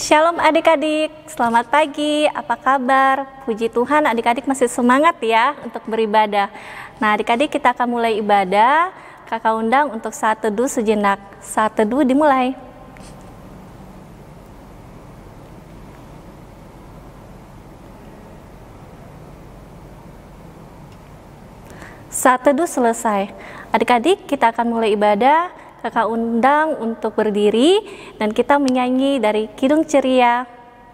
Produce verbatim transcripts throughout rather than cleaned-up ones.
Shalom adik-adik, selamat pagi, apa kabar? Puji Tuhan adik-adik masih semangat ya untuk beribadah. Nah adik-adik kita akan mulai ibadah, kakak undang untuk saat teduh sejenak. Saat teduh dimulai. Saat teduh selesai, adik-adik kita akan mulai ibadah. Kakak undang untuk berdiri dan kita menyanyi dari Kidung Ceria.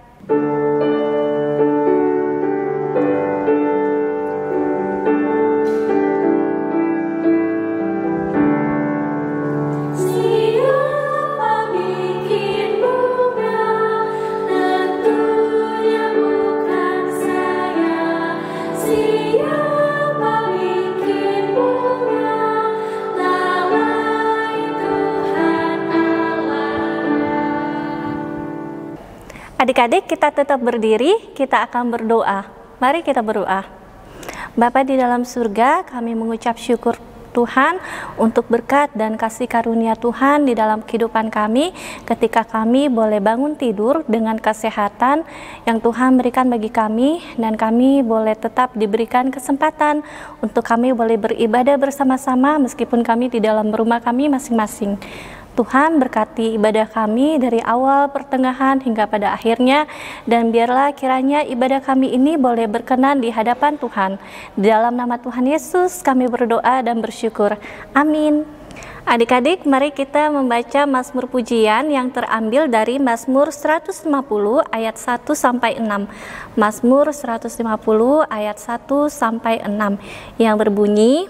Adik-adik kita tetap berdiri, kita akan berdoa. Mari kita berdoa. Bapa di dalam surga, kami mengucap syukur Tuhan untuk berkat dan kasih karunia Tuhan di dalam kehidupan kami ketika kami boleh bangun tidur dengan kesehatan yang Tuhan berikan bagi kami, dan kami boleh tetap diberikan kesempatan untuk kami boleh beribadah bersama-sama meskipun kami di dalam rumah kami masing-masing. Tuhan berkati ibadah kami dari awal, pertengahan, hingga pada akhirnya, dan biarlah kiranya ibadah kami ini boleh berkenan di hadapan Tuhan. Di dalam nama Tuhan Yesus kami berdoa dan bersyukur. Amin. Adik-adik, mari kita membaca Mazmur Pujian yang terambil dari Mazmur seratus lima puluh ayat satu sampai enam. Mazmur seratus lima puluh ayat satu sampai enam yang berbunyi,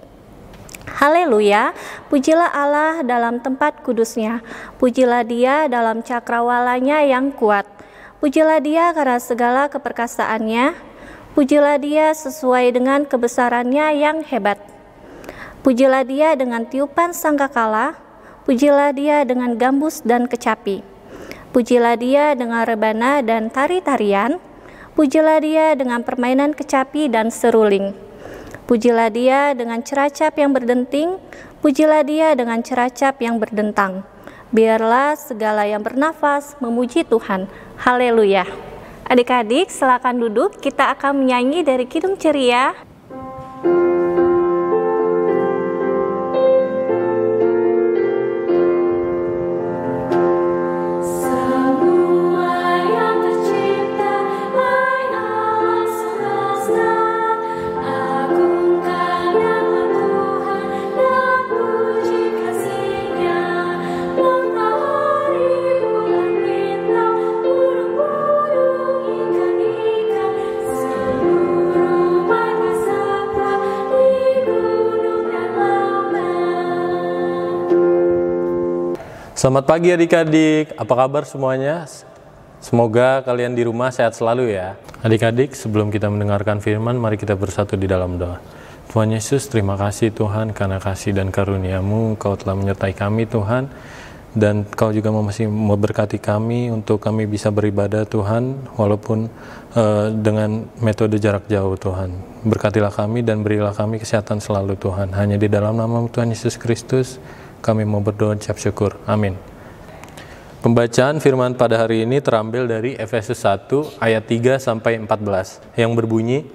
Haleluya, pujilah Allah dalam tempat kudusnya, pujilah dia dalam cakrawalanya yang kuat, pujilah dia karena segala keperkasaannya, pujilah dia sesuai dengan kebesarannya yang hebat, pujilah dia dengan tiupan sangkakala, pujilah dia dengan gambus dan kecapi, pujilah dia dengan rebana dan tari-tarian, pujilah dia dengan permainan kecapi dan seruling. Pujilah dia dengan ceracap yang berdenting, pujilah dia dengan ceracap yang berdentang. Biarlah segala yang bernafas memuji Tuhan. Haleluya. Adik-adik, silakan duduk, kita akan menyanyi dari Kidung Ceria. Selamat pagi adik-adik, apa kabar semuanya? Semoga kalian di rumah sehat selalu ya. Adik-adik, sebelum kita mendengarkan firman, mari kita bersatu di dalam doa. Tuhan Yesus, terima kasih Tuhan karena kasih dan karunia-Mu, Kau telah menyertai kami Tuhan, dan Kau juga masih memberkati kami untuk kami bisa beribadah Tuhan, walaupun uh, dengan metode jarak jauh Tuhan. Berkatilah kami dan berilah kami kesehatan selalu Tuhan. Hanya di dalam nama Tuhan Yesus Kristus kami mau berdoa ucap syukur. Amin. Pembacaan firman pada hari ini terambil dari Efesus satu ayat tiga sampai empat belas yang berbunyi,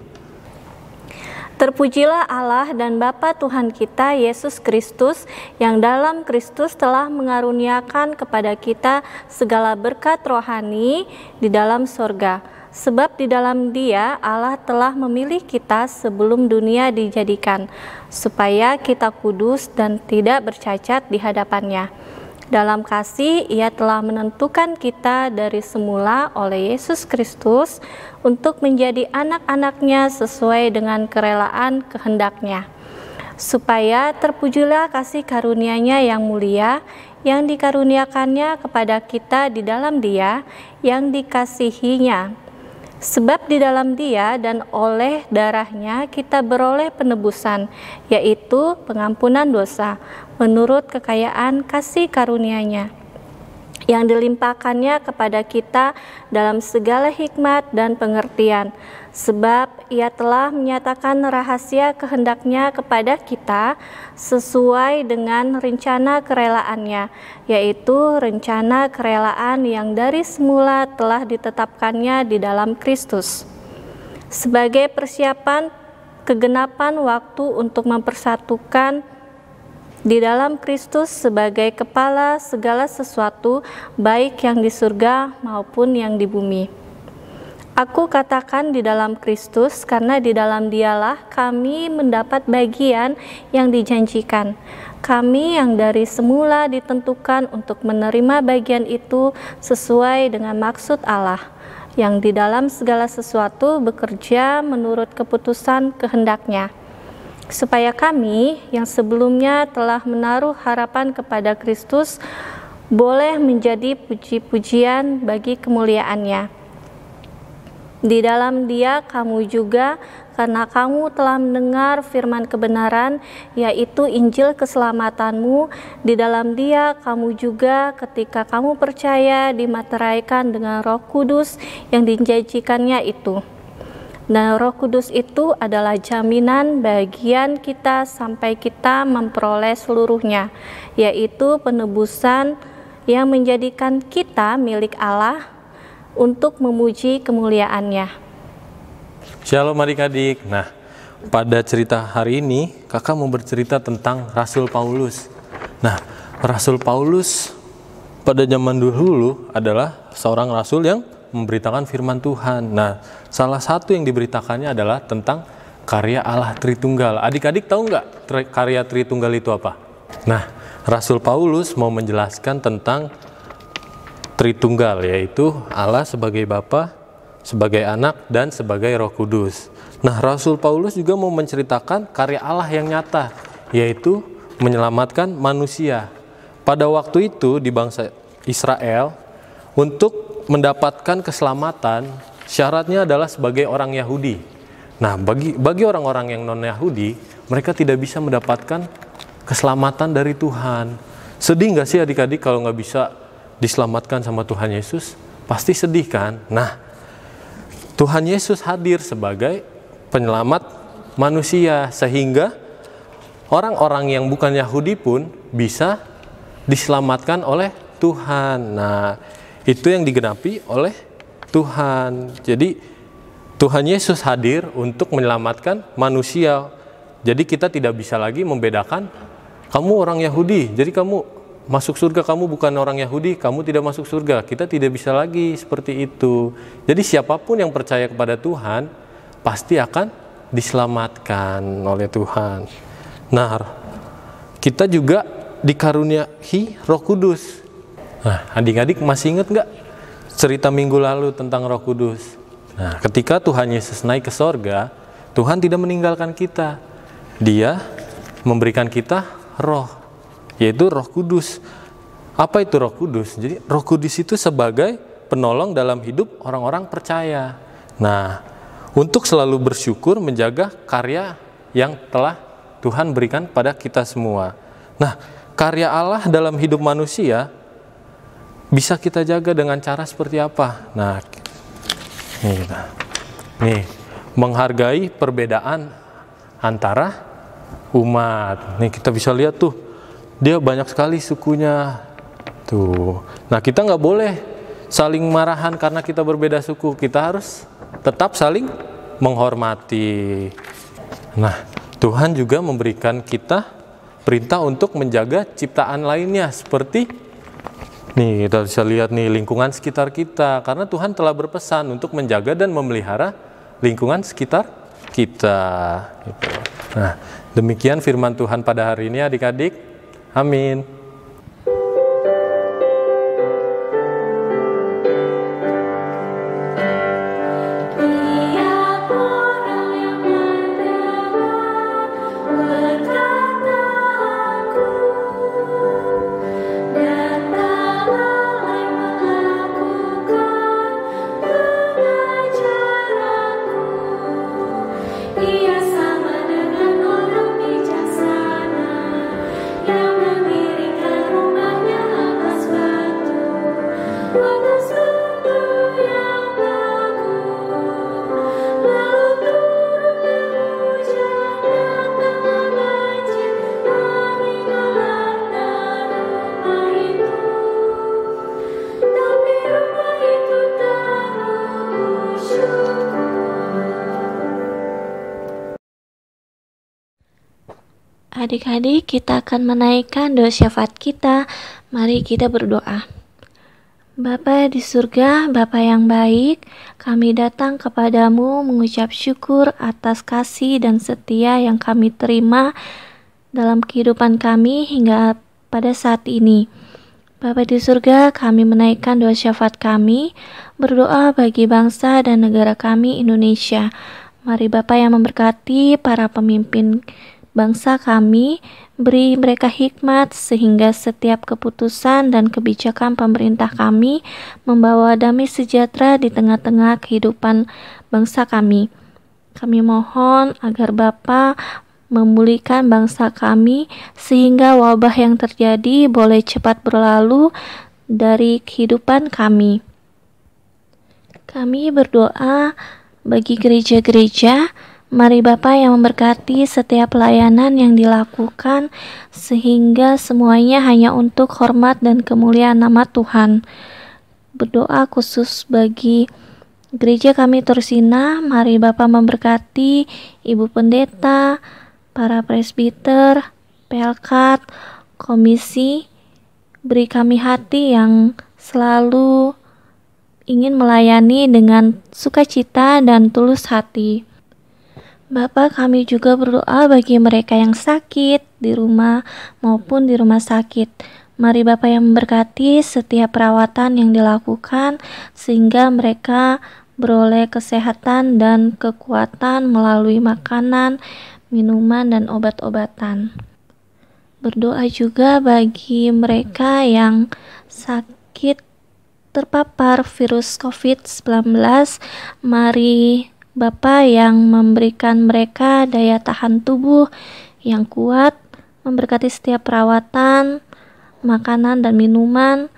Terpujilah Allah dan Bapa Tuhan kita Yesus Kristus, yang dalam Kristus telah mengaruniakan kepada kita segala berkat rohani di dalam sorga. Sebab di dalam Dia Allah telah memilih kita sebelum dunia dijadikan, supaya kita kudus dan tidak bercacat di hadapan-Nya. Dalam kasih Ia telah menentukan kita dari semula oleh Yesus Kristus untuk menjadi anak-anak-Nya sesuai dengan kerelaan kehendak-Nya, supaya terpujilah kasih karunia-Nya yang mulia, yang dikaruniakannya kepada kita di dalam Dia yang dikasihi-Nya. Sebab di dalam Dia dan oleh darah-Nya kita beroleh penebusan, yaitu pengampunan dosa, menurut kekayaan kasih karunia-Nya. yang dilimpahkannya kepada kita dalam segala hikmat dan pengertian, sebab Ia telah menyatakan rahasia kehendaknya kepada kita sesuai dengan rencana kerelaannya, yaitu rencana kerelaan yang dari semula telah ditetapkannya di dalam Kristus, sebagai persiapan kegenapan waktu untuk mempersatukan di dalam Kristus sebagai kepala segala sesuatu, baik yang di surga maupun yang di bumi. Aku katakan di dalam Kristus, karena di dalam Dialah kami mendapat bagian yang dijanjikan. Kami yang dari semula ditentukan untuk menerima bagian itu sesuai dengan maksud Allah, yang di dalam segala sesuatu bekerja menurut keputusan kehendak-Nya, supaya kami yang sebelumnya telah menaruh harapan kepada Kristus boleh menjadi puji-pujian bagi kemuliaan-Nya. Di dalam Dia kamu juga, karena kamu telah mendengar firman kebenaran, yaitu Injil keselamatanmu, di dalam Dia kamu juga ketika kamu percaya dimateraikan dengan Roh Kudus yang dijanjikannya itu. Dan Roh Kudus itu adalah jaminan bagian kita sampai kita memperoleh seluruhnya, yaitu penebusan yang menjadikan kita milik Allah untuk memuji kemuliaan-Nya. Shalom adik-adik. Nah, pada cerita hari ini kakak mau bercerita tentang Rasul Paulus. Nah, Rasul Paulus pada zaman dahulu adalah seorang rasul yang memberitakan firman Tuhan. Nah, salah satu yang diberitakannya adalah tentang karya Allah Tritunggal. Adik-adik tahu nggak karya Tritunggal itu apa? Nah, Rasul Paulus mau menjelaskan tentang Tritunggal, yaitu Allah sebagai Bapa, sebagai Anak, dan sebagai Roh Kudus. Nah, Rasul Paulus juga mau menceritakan karya Allah yang nyata, yaitu menyelamatkan manusia. Pada waktu itu di bangsa Israel, untuk mendapatkan keselamatan, syaratnya adalah sebagai orang Yahudi. Nah, bagi bagi orang-orang yang non-Yahudi, mereka tidak bisa mendapatkan keselamatan dari Tuhan. Sedih nggak sih adik-adik kalau nggak bisa diselamatkan sama Tuhan Yesus? Pasti sedih kan? Nah, Tuhan Yesus hadir sebagai penyelamat manusia, sehingga orang-orang yang bukan Yahudi pun bisa diselamatkan oleh Tuhan. Nah, itu yang digenapi oleh Tuhan. Jadi Tuhan Yesus hadir untuk menyelamatkan manusia. Jadi kita tidak bisa lagi membedakan kamu orang Yahudi, jadi kamu masuk surga, kamu bukan orang Yahudi, kamu tidak masuk surga. Kita tidak bisa lagi seperti itu. Jadi siapapun yang percaya kepada Tuhan pasti akan diselamatkan oleh Tuhan. Nah, kita juga dikaruniai Roh Kudus. Nah, adik-adik masih ingat nggak cerita minggu lalu tentang Roh Kudus? Nah, ketika Tuhan Yesus naik ke sorga, Tuhan tidak meninggalkan kita. Dia memberikan kita roh, yaitu Roh Kudus. Apa itu Roh Kudus? Jadi Roh Kudus itu sebagai penolong dalam hidup orang-orang percaya. Nah, untuk selalu bersyukur menjaga karya yang telah Tuhan berikan pada kita semua. Nah, karya Allah dalam hidup manusia bisa kita jaga dengan cara seperti apa? Nah, nih, nih menghargai perbedaan antara umat. Nih kita bisa lihat tuh, dia banyak sekali sukunya. Tuh, nah kita nggak boleh saling marahan karena kita berbeda suku. Kita harus tetap saling menghormati. Nah, Tuhan juga memberikan kita perintah untuk menjaga ciptaan lainnya, seperti nih kita bisa lihat nih lingkungan sekitar kita, karena Tuhan telah berpesan untuk menjaga dan memelihara lingkungan sekitar kita. Gitu. Nah, demikian firman Tuhan pada hari ini adik-adik. Amin. Ia sama dengan orang bijaksana yang mengiring Adik-adik, kita akan menaikkan doa syafaat kita. Mari kita berdoa. Bapa di surga, Bapa yang baik, kami datang kepadamu mengucap syukur atas kasih dan setia yang kami terima dalam kehidupan kami hingga pada saat ini. Bapa di surga, kami menaikkan doa syafaat kami, berdoa bagi bangsa dan negara kami Indonesia. Mari Bapa yang memberkati para pemimpin bangsa kami, beri mereka hikmat sehingga setiap keputusan dan kebijakan pemerintah kami membawa damai sejahtera di tengah-tengah kehidupan bangsa kami. Kami mohon agar Bapa memulihkan bangsa kami sehingga wabah yang terjadi boleh cepat berlalu dari kehidupan kami. Kami berdoa bagi gereja-gereja. Mari Bapa yang memberkati setiap pelayanan yang dilakukan sehingga semuanya hanya untuk hormat dan kemuliaan nama Tuhan. Berdoa khusus bagi gereja kami Tursina. Mari Bapa memberkati Ibu Pendeta, para presbiter, pelkat, komisi, beri kami hati yang selalu ingin melayani dengan sukacita dan tulus hati. Bapa, kami juga berdoa bagi mereka yang sakit di rumah maupun di rumah sakit. Mari Bapa yang memberkati setiap perawatan yang dilakukan sehingga mereka beroleh kesehatan dan kekuatan melalui makanan, minuman, dan obat-obatan. Berdoa juga bagi mereka yang sakit terpapar virus covid sembilan belas. Mari Bapa yang memberikan mereka daya tahan tubuh yang kuat, memberkati setiap perawatan, makanan, dan minuman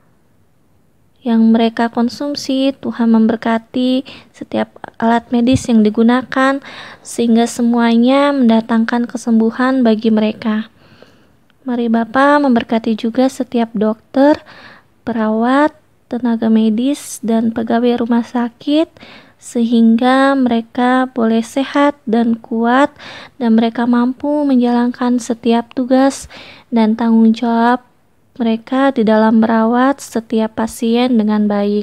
yang mereka konsumsi. Tuhan memberkati setiap alat medis yang digunakan sehingga semuanya mendatangkan kesembuhan bagi mereka. Mari Bapa memberkati juga setiap dokter, perawat, tenaga medis, dan pegawai rumah sakit sehingga mereka boleh sehat dan kuat dan mereka mampu menjalankan setiap tugas dan tanggung jawab mereka di dalam merawat setiap pasien dengan baik.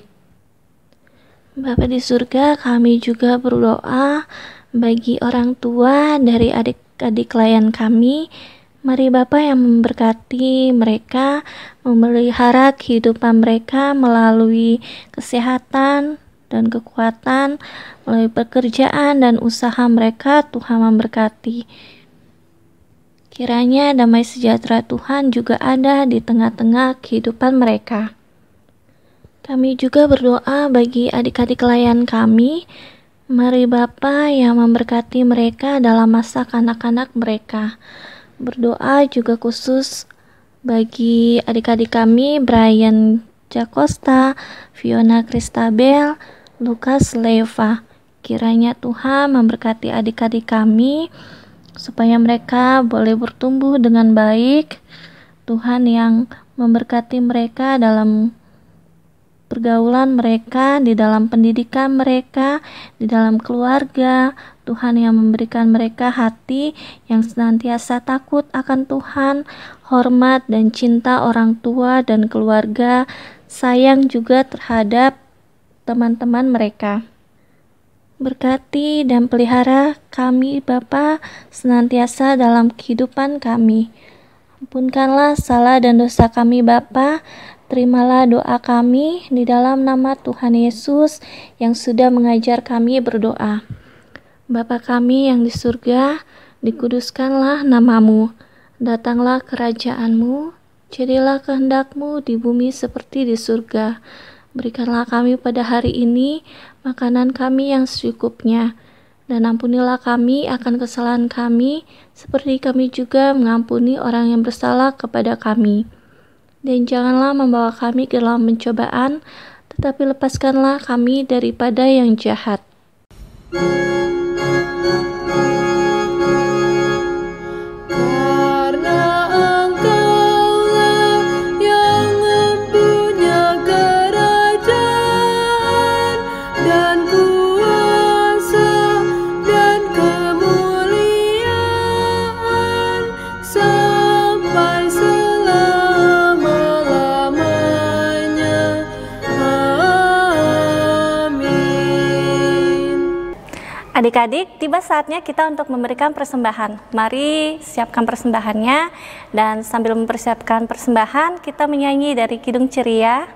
Bapa di surga, kami juga berdoa bagi orang tua dari adik-adik klien kami. Mari Bapa yang memberkati mereka, memelihara kehidupan mereka melalui kesehatan dan kekuatan, melalui pekerjaan dan usaha mereka. Tuhan memberkati. Kiranya damai sejahtera Tuhan juga ada di tengah-tengah kehidupan mereka. Kami juga berdoa bagi adik-adik klien kami. Mari Bapa yang memberkati mereka dalam masa kanak-kanak mereka. Berdoa juga khusus bagi adik-adik kami, Brian Jacosta, Fiona Christabel, Lukas Leva. Kiranya Tuhan memberkati adik-adik kami supaya mereka boleh bertumbuh dengan baik. Tuhan yang memberkati mereka dalam pergaulan mereka, di dalam pendidikan mereka, di dalam keluarga. Tuhan yang memberikan mereka hati yang senantiasa takut akan Tuhan, hormat dan cinta orang tua dan keluarga, sayang juga terhadap teman-teman mereka. Berkati dan pelihara kami Bapa senantiasa dalam kehidupan kami. Ampunkanlah salah dan dosa kami Bapa. Terimalah doa kami di dalam nama Tuhan Yesus yang sudah mengajar kami berdoa. Bapa kami yang di surga, dikuduskanlah namamu. Datanglah kerajaanmu, jadilah kehendak-Mu di bumi seperti di surga. Berikanlah kami pada hari ini makanan kami yang secukupnya, dan ampunilah kami akan kesalahan kami, seperti kami juga mengampuni orang yang bersalah kepada kami. Dan janganlah membawa kami ke dalam pencobaan, tetapi lepaskanlah kami daripada yang jahat. Adik-adik, tiba saatnya kita untuk memberikan persembahan. Mari siapkan persembahannya, dan sambil mempersiapkan persembahan, kita menyanyi dari Kidung Ceria.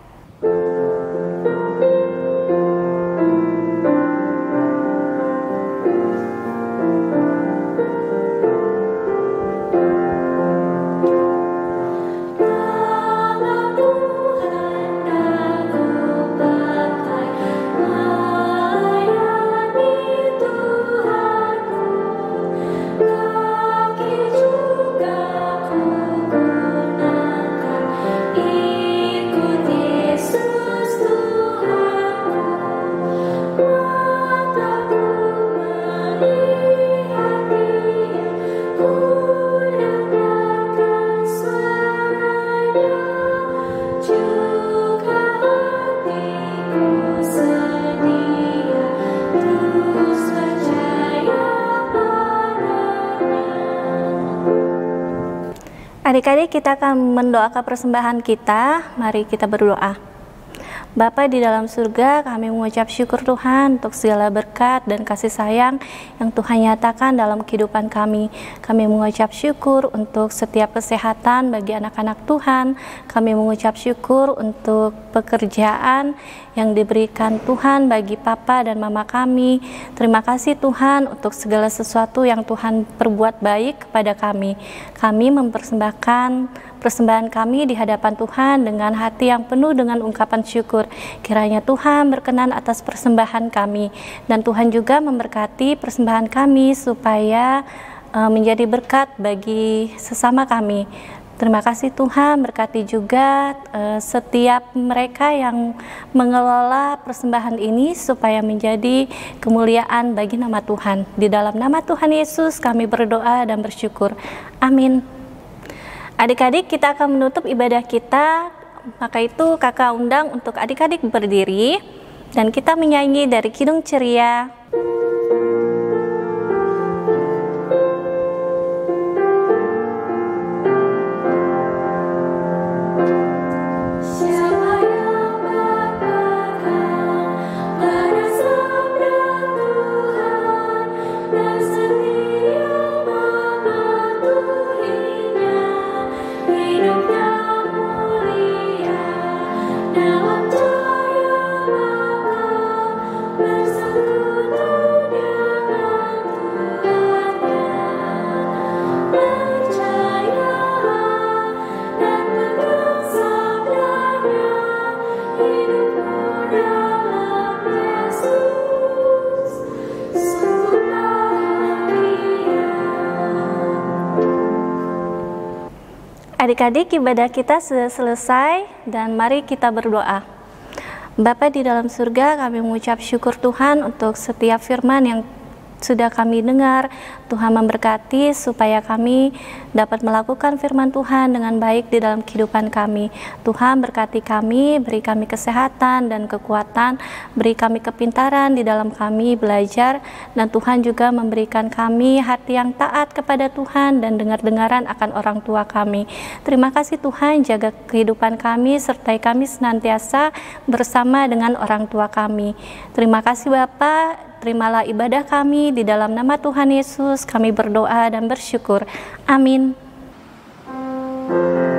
Adik-adik, kita akan mendoakan persembahan kita. Mari kita berdoa. Bapa di dalam surga, kami mengucap syukur Tuhan untuk segala berkat dan kasih sayang yang Tuhan nyatakan dalam kehidupan kami. Kami mengucap syukur untuk setiap kesehatan bagi anak-anak Tuhan. Kami mengucap syukur untuk pekerjaan yang diberikan Tuhan bagi Papa dan Mama kami. Terima kasih Tuhan untuk segala sesuatu yang Tuhan perbuat baik kepada kami. Kami mempersembahkan persembahan kami di hadapan Tuhan dengan hati yang penuh dengan ungkapan syukur. Kiranya Tuhan berkenan atas persembahan kami, dan Tuhan juga memberkati persembahan kami supaya uh, menjadi berkat bagi sesama kami. Terima kasih Tuhan, berkati juga uh, setiap mereka yang mengelola persembahan ini supaya menjadi kemuliaan bagi nama Tuhan. Di dalam nama Tuhan Yesus kami berdoa dan bersyukur. Amin. Adik-adik, kita akan menutup ibadah kita, maka itu kakak undang untuk adik-adik berdiri dan kita menyanyi dari Kidung Ceria. Adik-adik, ibadah kita sudah selesai dan mari kita berdoa. Bapa di dalam surga, kami mengucap syukur Tuhan untuk setiap firman yang sudah kami dengar. Tuhan memberkati supaya kami dapat melakukan firman Tuhan dengan baik di dalam kehidupan kami. Tuhan berkati kami, beri kami kesehatan dan kekuatan, beri kami kepintaran di dalam kami belajar, dan Tuhan juga memberikan kami hati yang taat kepada Tuhan dan dengar-dengaran akan orang tua kami. Terima kasih Tuhan, jaga kehidupan kami, sertai kami senantiasa bersama dengan orang tua kami. Terima kasih Bapa. Terimalah ibadah kami di dalam nama Tuhan Yesus. Kami berdoa dan bersyukur. Amin.